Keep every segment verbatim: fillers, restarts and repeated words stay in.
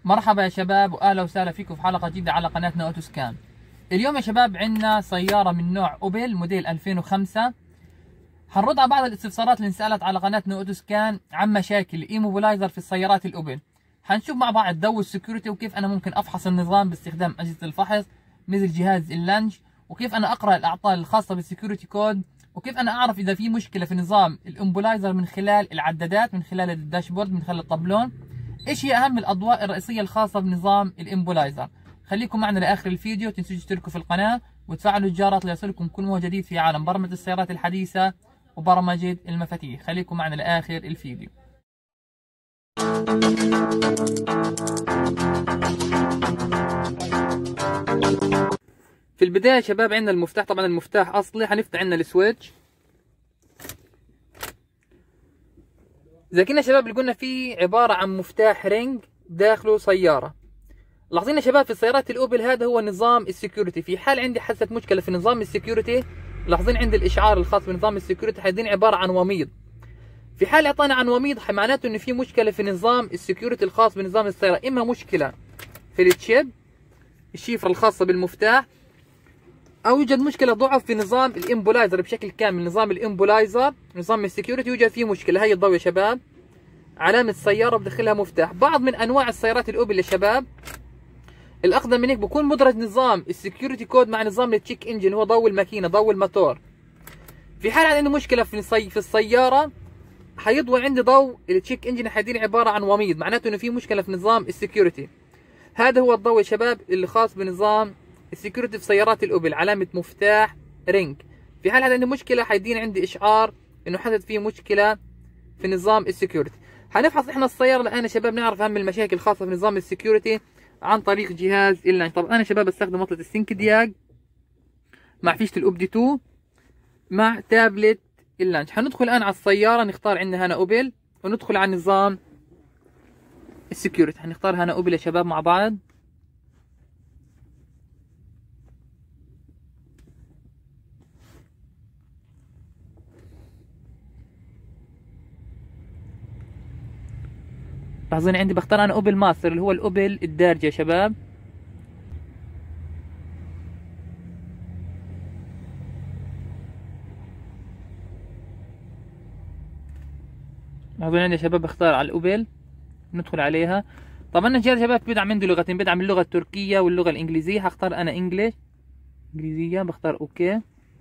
مرحبا يا شباب، واهلا وسهلا فيكم في حلقه جديده على قناتنا اوتوسكان. اليوم يا شباب عندنا سياره من نوع اوبل موديل ألفين وخمسة. حنرد على بعض الاستفسارات اللي انسالت على قناتنا اوتوسكان عن مشاكل الايموبلايزر في السيارات الاوبل. حنشوف مع بعض ضوء السكيورتي وكيف انا ممكن افحص النظام باستخدام اجهزه الفحص مثل جهاز اللانج، وكيف انا اقرا الاعطال الخاصه بالسكيورتي كود، وكيف انا اعرف اذا في مشكله في نظام الايموبلايزر من خلال العدادات، من خلال الداشبورد، من خلال الطبلون. ايش هي اهم الاضواء الرئيسيه الخاصه بنظام الامبولايزر. خليكم معنا لاخر الفيديو، تنسوا تشتركوا في القناه وتفعلوا الجرس ليصلكم كل ما جديد في عالم برمجه السيارات الحديثه وبرمجه المفاتيح. خليكم معنا لاخر الفيديو. في البدايه يا شباب عندنا المفتاح، طبعا المفتاح اصلي. حنفتح عندنا السويتش. زي كنا يا شباب اللي قلنا فيه عباره عن مفتاح رينج داخله سياره. لاحظين يا شباب في السيارات الاوبل هذا هو نظام السكيورتي. في حال عندي حست مشكله في نظام السكيورتي، لاحظين عندي الاشعار الخاص بنظام السكيورتي حيديني عباره عن وميض. في حال اعطانا عن وميض معناته انه في مشكله في نظام السكيورتي الخاص بنظام السياره، اما مشكله في التشيب الشفره الخاصه بالمفتاح، او يوجد مشكله ضعف في نظام الامبولايزر بشكل كامل. نظام الامبولايزر نظام السكيورتي يوجد فيه مشكله. هي الضوء يا شباب علامه سياره بدخلها مفتاح. بعض من انواع السيارات الاوبل يا شباب الاقدم من هيك بكون مدرج نظام السكيورتي كود مع نظام التشيك انجن، هو ضوء الماكينه ضوء الموتور. في حال عندي مشكله في السي... في السياره حيضوي عندي ضوء التشيك انجن حيديني عباره عن وميض، معناته انه في مشكله في نظام السكيورتي. هذا هو الضوء يا شباب اللي خاص بنظام السكيورتي في سيارات الاوبل، علامه مفتاح رينج. في حال عندي مشكله حيديني عندي اشعار انه حدث فيه مشكله في نظام السكيورتي. حنفحص احنا السياره الان يا شباب، نعرف اهم المشاكل الخاصه بنظام السكيورتي عن طريق جهاز اللانج. طبعا انا يا شباب بستخدم وصله السينك دياج مع فيشه الاوبدي اثنين مع تابلت اللانج. حندخل الان على السياره، نختار عندنا هنا اوبل وندخل على نظام السكيورتي. حنختار هنا اوبل يا شباب مع بعض. لاحظين عندي بختار انا اوبل ماستر اللي هو الاوبل الدارج يا شباب. لاحظين عندي يا شباب بختار على الاوبل، ندخل عليها. طبعا الجهاز يا شباب بيدعم عنده لغتين، بيدعم اللغه التركيه واللغه الانجليزيه. هختار انا انجليش انجليزيه، بختار اوكي.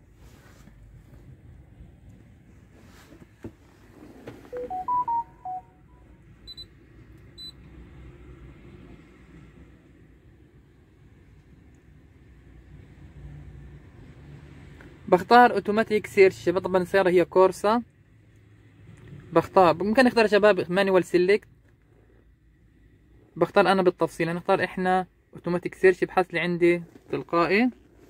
بختار اوتوماتيك سيرش شباب. طبعا السياره هي كورسا. بختار ممكن نختار يا شباب مانوال سيلكت، بختار انا بالتفصيل. هنختار احنا اوتوماتيك سيرش بحث لي عندي تلقائي.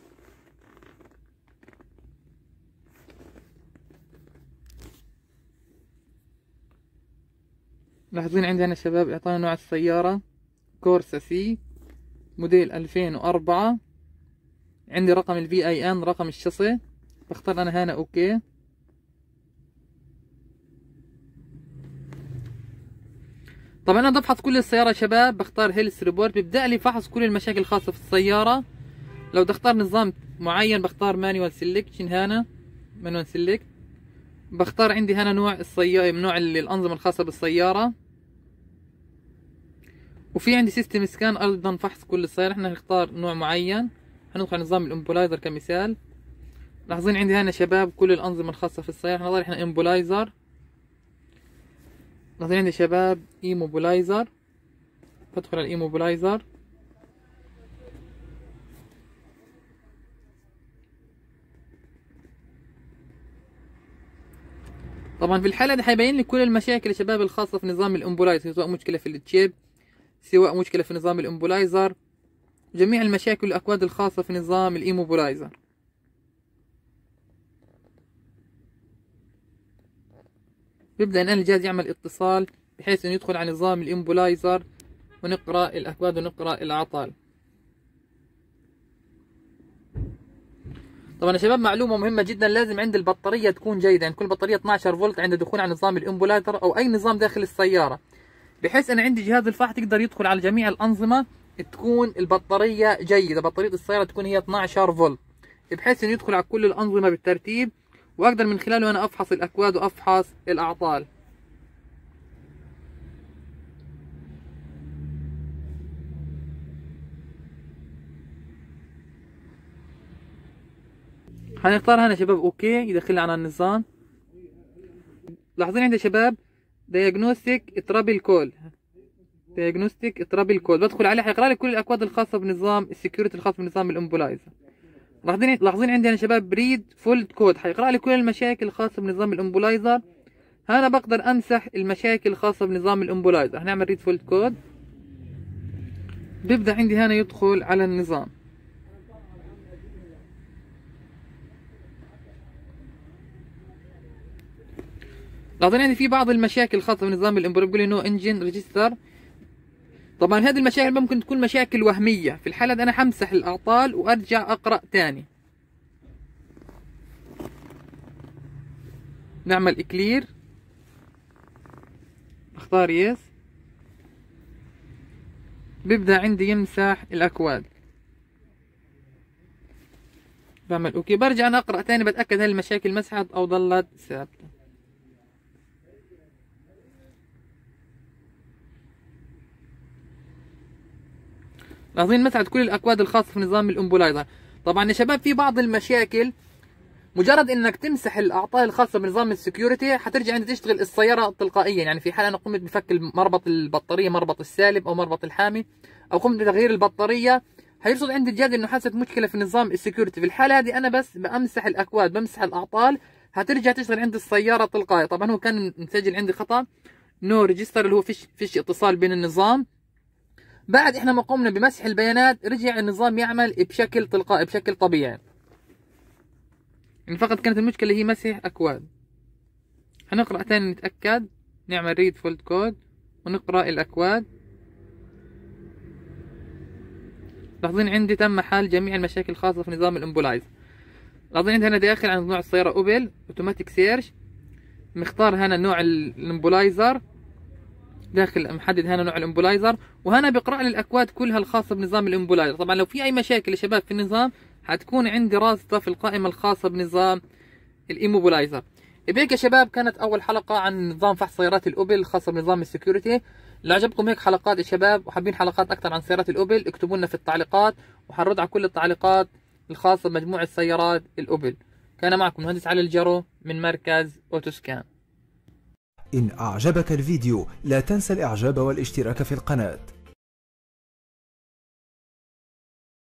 لاحظين عندي هنا يا شباب اعطانا نوع السياره كورسا سي موديل ألفين وأربعة. عندي رقم الفي اي ان رقم الشاصي. بختار انا هنا اوكي. طبعا انا بفحص كل السياره يا شباب، بختار هيلث ريبورت بيبدا لي فحص كل المشاكل الخاصه في السياره. لو بدي اختار نظام معين بختار مانوال سيلكشن. هنا مانوال سيلكت. بختار عندي هنا نوع السياره، نوع الانظمه الخاصه بالسياره. وفي عندي سيستم سكان ايضا فحص كل السياره. احنا هنختار نوع معين. هندخل على نظام الامبولايزر كمثال. لاحظين عندي هنا شباب كل الانظمه الخاصه في السياره. هنضل احنا امبولايزر. لاحظين عندي شباب ايموبلايزر. بدخل على الايموبلايزر. طبعا في الحاله دي حيبين لي كل المشاكل يا شباب الخاصه في نظام الامبولايزر، سواء مشكله في التشيب، سواء مشكله في نظام الامبولايزر، جميع المشاكل والاكواد الخاصه في نظام الايموبلايزر. بيبدأ الآن الجهاز يعمل اتصال بحيث انه يدخل على نظام الامبولايزر ونقرأ الأكواد ونقرأ الأعطال. طبعا يا شباب معلومة مهمة جدا، لازم عند البطارية تكون جيدة، يعني كل بطارية اثناشر فولت عند الدخول على نظام الامبولايزر أو أي نظام داخل السيارة. بحيث أنا عندي جهاز الفحص يقدر يدخل على جميع الأنظمة، تكون البطارية جيدة، بطارية السيارة تكون هي اثني عشر فولت، بحيث إنه يدخل على كل الأنظمة بالترتيب، وأقدر من خلاله أنا أفحص الأكواد وأفحص الأعطال. هنختار هنا شباب اوكي، يدخلنا على النظام. لاحظين عندي شباب دياجنوستيك ترابل كول، دياجنوستيك ترابل كول، بدخل عليه حيقرا لي كل الاكواد الخاصه بنظام السكيورتي الخاص بنظام الامبولايزر. لاحظين لاحظين عندي انا شباب بريد فولد كود، حيقرا لي كل المشاكل الخاصه بنظام الامبولايزر. هنا بقدر امسح المشاكل الخاصه بنظام الامبولايزر. هنعمل ريد فولد كود، بيبدا عندي هنا يدخل على النظام. لاحظين عندي في بعض المشاكل الخاصه بنظام الامبولايزر، بيقول لي نو انجن ريجستر. طبعا هذه المشاكل ممكن تكون مشاكل وهميه، في الحاله دي انا حمسح الاعطال وارجع اقرا تاني. نعمل كلير، اختار يس، بيبدا عندي يمسح الاكواد. بعمل اوكي، برجع انا اقرا تاني بتاكد هل المشاكل مسحت او ظلت ثابته. لاحظين مسحت كل الاكواد الخاصه في نظام الامبولايزر. طبعا يا شباب في بعض المشاكل مجرد انك تمسح الاعطال الخاصه بنظام السكيورتي حترجع عندي تشتغل السياره تلقائيا. يعني في حال انا قمت بفك مربط البطاريه، مربط السالب او مربط الحامي، او قمت بتغيير البطاريه، هيرصد عندي الجهاز انه حدثت مشكله في نظام السكيورتي. في الحاله هذه انا بس بمسح الاكواد، بمسح الاعطال، هترجع تشتغل عندي السياره تلقائي. طبعا هو كان مسجل عندي خطا نو ريجستر، اللي هو فيش فيش اتصال بين النظام. بعد احنا ما قمنا بمسح البيانات رجع النظام يعمل بشكل تلقائي بشكل طبيعي. يعني فقط كانت المشكلة هي مسح أكواد. هنقرأ تاني نتأكد، نعمل ريد فولد كود ونقرأ الأكواد. لاحظين عندي تم حل جميع المشاكل الخاصة في نظام الامبولايزر. لاحظين عندي هنا داخل عن نوع السيارة اوبل اوتوماتيك سيرش، مختار هنا نوع الامبولايزر، داخل محدد هنا نوع الامبولايزر، وهنا بيقرأ لي الأكواد كلها الخاصة بنظام الامبولايزر. طبعا لو في أي مشاكل يا شباب في النظام حتكون عندي راسطة في القائمة الخاصة بنظام الإيموبولايزر. بهيك يا شباب كانت أول حلقة عن نظام فحص سيارات الأوبل الخاصة بنظام السكيورتي. لو عجبكم هيك حلقات يا شباب وحابين حلقات أكثر عن سيارات الأوبل اكتبوا لنا في التعليقات، وحنرد على كل التعليقات الخاصة بمجموعة سيارات الأوبل. كان معكم مهندس علي الجرو من مركز أوتوسكان. إن أعجبك الفيديو لا تنسى الإعجاب والاشتراك في القناة.